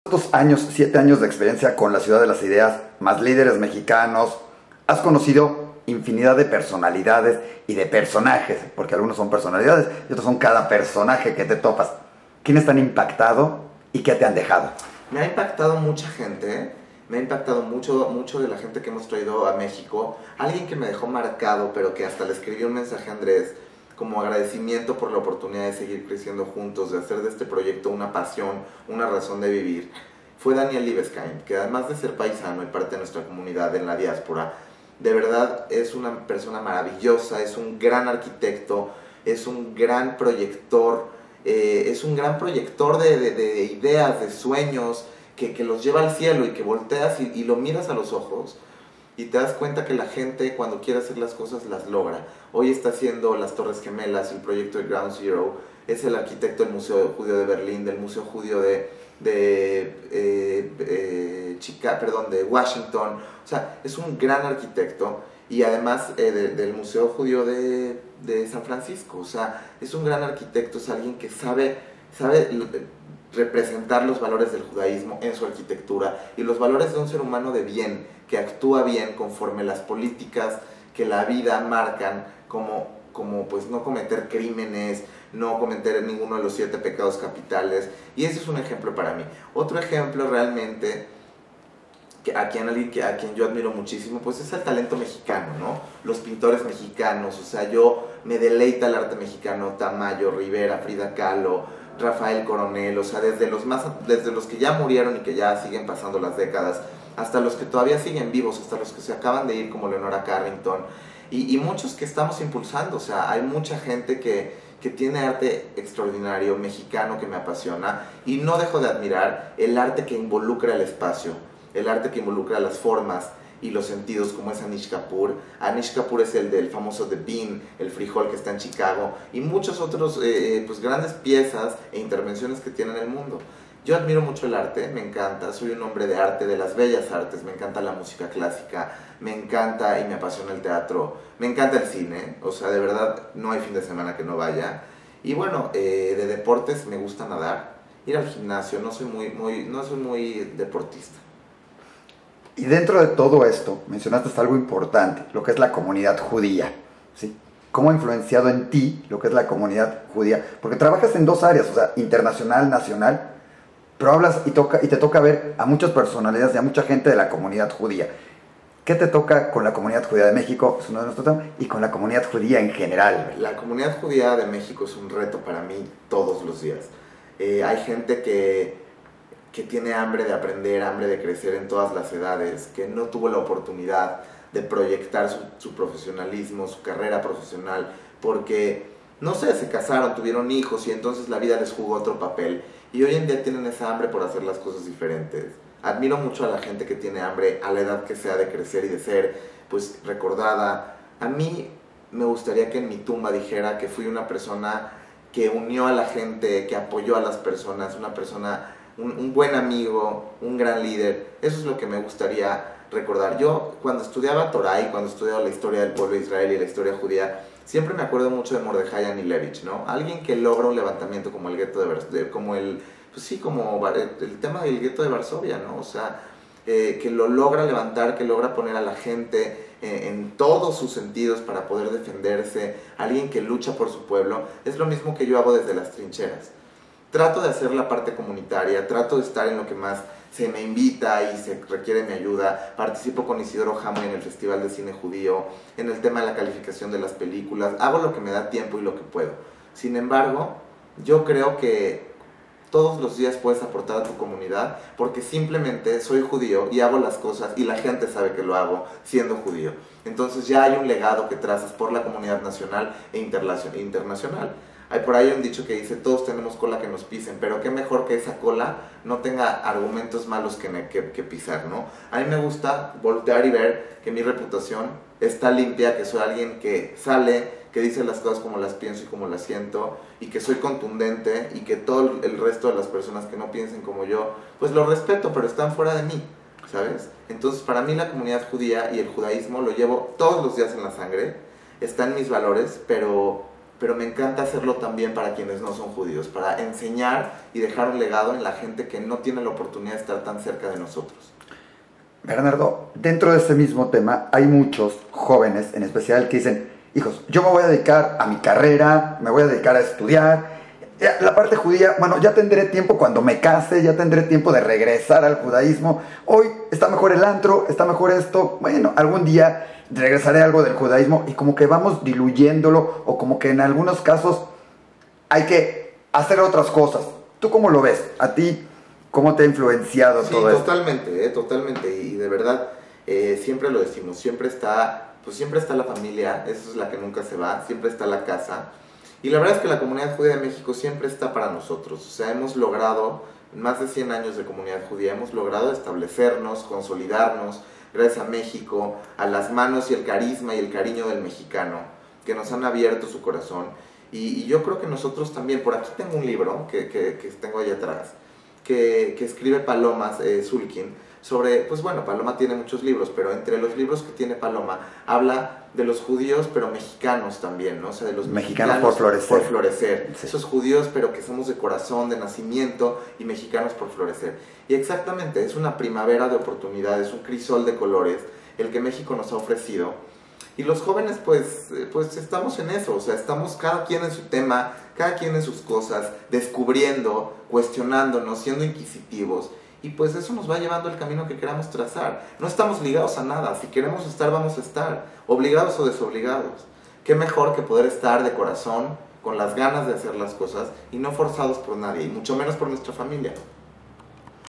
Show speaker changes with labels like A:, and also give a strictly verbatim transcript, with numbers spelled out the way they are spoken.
A: Estos años, siete años de experiencia con la Ciudad de las Ideas, más líderes mexicanos, has conocido infinidad de personalidades y de personajes, porque algunos son personalidades y otros son cada personaje que te topas. ¿Quiénes te han impactado y qué te han dejado?
B: Me ha impactado mucha gente, ¿eh? Me ha impactado mucho, mucho de la gente que hemos traído a México. Alguien que me dejó marcado, pero que hasta le escribí un mensaje a Andrés como agradecimiento por la oportunidad de seguir creciendo juntos, de hacer de este proyecto una pasión, una razón de vivir, fue Daniel Libeskind, que además de ser paisano y parte de nuestra comunidad en la diáspora, de verdad es una persona maravillosa, es un gran arquitecto, es un gran proyector, eh, es un gran proyector de, de, de ideas, de sueños, que, que los lleva al cielo y que volteas y, y lo miras a los ojos y te das cuenta que la gente cuando quiere hacer las cosas las logra. Hoy está haciendo las Torres Gemelas, el proyecto de Ground Zero, es el arquitecto del Museo Judío de Berlín, del Museo Judío de, de, eh, eh, Chica, perdón, de Washington. O sea, es un gran arquitecto y además eh, de, del Museo Judío de, de San Francisco. O sea, es un gran arquitecto, es alguien que sabe, sabe representar los valores del judaísmo en su arquitectura y los valores de un ser humano de bien, que actúa bien conforme las políticas que la vida marcan, como, como pues no cometer crímenes, no cometer ninguno de los siete pecados capitales, y ese es un ejemplo para mí. Otro ejemplo realmente, que a, quien, a quien yo admiro muchísimo, pues es el talento mexicano, ¿no? Los pintores mexicanos, o sea, yo me deleita el arte mexicano, Tamayo, Rivera, Frida Kahlo, Rafael Coronel, o sea, desde los, más, desde los que ya murieron y que ya siguen pasando las décadas, hasta los que todavía siguen vivos, hasta los que se acaban de ir como Leonora Carrington, y, y muchos que estamos impulsando. O sea, hay mucha gente que, que tiene arte extraordinario, mexicano, que me apasiona, y no dejo de admirar el arte que involucra el espacio, el arte que involucra las formas y los sentidos, como es Anish Kapoor. Anish Kapoor es el del famoso The Bean, el frijol que está en Chicago, y muchos otros eh, pues grandes piezas e intervenciones que tiene en el mundo. Yo admiro mucho el arte, me encanta, soy un hombre de arte, de las bellas artes, me encanta la música clásica, me encanta y me apasiona el teatro, me encanta el cine, o sea, de verdad no hay fin de semana que no vaya. Y bueno, eh, de deportes me gusta nadar, ir al gimnasio, no soy muy, muy, no soy muy deportista.
A: Y dentro de todo esto, mencionaste algo importante, lo que es la comunidad judía, ¿sí? ¿Cómo ha influenciado en ti lo que es la comunidad judía? Porque trabajas en dos áreas, o sea, internacional, nacional, pero hablas y, toca, y te toca ver a muchas personalidades y a mucha gente de la comunidad judía. ¿Qué te toca con la comunidad judía de México? Es uno de nuestros temas, y con la comunidad judía en general.
B: La comunidad judía de México es un reto para mí todos los días. Eh, hay gente que, que tiene hambre de aprender, hambre de crecer en todas las edades, que no tuvo la oportunidad de proyectar su, su profesionalismo, su carrera profesional, porque, no sé, se casaron, tuvieron hijos y entonces la vida les jugó otro papel. Y hoy en día tienen esa hambre por hacer las cosas diferentes. Admiro mucho a la gente que tiene hambre a la edad que sea de crecer y de ser pues recordada. A mí me gustaría que en mi tumba dijera que fui una persona que unió a la gente, que apoyó a las personas, una persona, un, un buen amigo, un gran líder. Eso es lo que me gustaría recordar. Yo cuando estudiaba Torah y cuando estudiaba la historia del pueblo de Israel y la historia judía, siempre me acuerdo mucho de Mordejai Anilevich, ¿no? Alguien que logra un levantamiento como el gueto de, de como el, pues sí, como el tema del gueto de Varsovia, ¿no? O sea, eh, que lo logra levantar, que logra poner a la gente eh, en todos sus sentidos para poder defenderse, alguien que lucha por su pueblo. Es lo mismo que yo hago desde las trincheras. Trato de hacer la parte comunitaria, trato de estar en lo que más se me invita y se requiere mi ayuda. Participo con Isidoro Hamwe en el Festival de Cine Judío, en el tema de la calificación de las películas. Hago lo que me da tiempo y lo que puedo. Sin embargo, yo creo que todos los días puedes aportar a tu comunidad, porque simplemente soy judío y hago las cosas y la gente sabe que lo hago siendo judío. Entonces ya hay un legado que trazas por la comunidad nacional e internacional. Hay por ahí un dicho que dice, todos tenemos cola que nos pisen, pero qué mejor que esa cola no tenga argumentos malos que, que, que pisar, ¿no? A mí me gusta voltear y ver que mi reputación está limpia, que soy alguien que sale, que dice las cosas como las pienso y como las siento, y que soy contundente, y que todo el resto de las personas que no piensen como yo, pues lo respeto, pero están fuera de mí, ¿sabes? Entonces para mí la comunidad judía y el judaísmo lo llevo todos los días en la sangre, está en mis valores, pero... pero me encanta hacerlo también para quienes no son judíos, para enseñar y dejar un legado en la gente que no tiene la oportunidad de estar tan cerca de nosotros.
A: Bernardo, dentro de este mismo tema hay muchos jóvenes, en especial, que dicen, hijos, yo me voy a dedicar a mi carrera, me voy a dedicar a estudiar, la parte judía, bueno, ya tendré tiempo cuando me case, ya tendré tiempo de regresar al judaísmo, hoy está mejor el antro, está mejor esto, bueno, algún día regresaré a algo del judaísmo, y como que vamos diluyéndolo, o como que en algunos casos hay que hacer otras cosas. ¿Tú cómo lo ves? ¿A ti cómo te ha influenciado
B: sí,
A: todo esto?
B: Totalmente, eh, totalmente, y de verdad, eh, siempre lo decimos, siempre está, pues siempre está la familia, esa es la que nunca se va, siempre está la casa. Y la verdad es que la comunidad judía de México siempre está para nosotros. O sea, hemos logrado, en más de cien años de comunidad judía, hemos logrado establecernos, consolidarnos, gracias a México, a las manos y el carisma y el cariño del mexicano, que nos han abierto su corazón. Y, y yo creo que nosotros también, por aquí tengo un libro que, que, que tengo allá atrás, que, que escribe Paloma eh, Zulkin, sobre, pues bueno, Paloma tiene muchos libros, pero entre los libros que tiene Paloma, habla de los judíos, pero mexicanos también, ¿no? O sea, de los
A: mexicanos,
B: mexicanos
A: por florecer.
B: Por florecer.
A: Sí.
B: Esos judíos, pero que somos de corazón, de nacimiento, y mexicanos por florecer. Y exactamente, es una primavera de oportunidades, un crisol de colores, el que México nos ha ofrecido. Y los jóvenes, pues, pues estamos en eso, o sea, estamos cada quien en su tema, cada quien en sus cosas, descubriendo, cuestionándonos, siendo inquisitivos. Y pues eso nos va llevando el camino que queramos trazar. No estamos ligados a nada. Si queremos estar, vamos a estar. Obligados o desobligados. Qué mejor que poder estar de corazón, con las ganas de hacer las cosas y no forzados por nadie, y mucho menos por nuestra familia.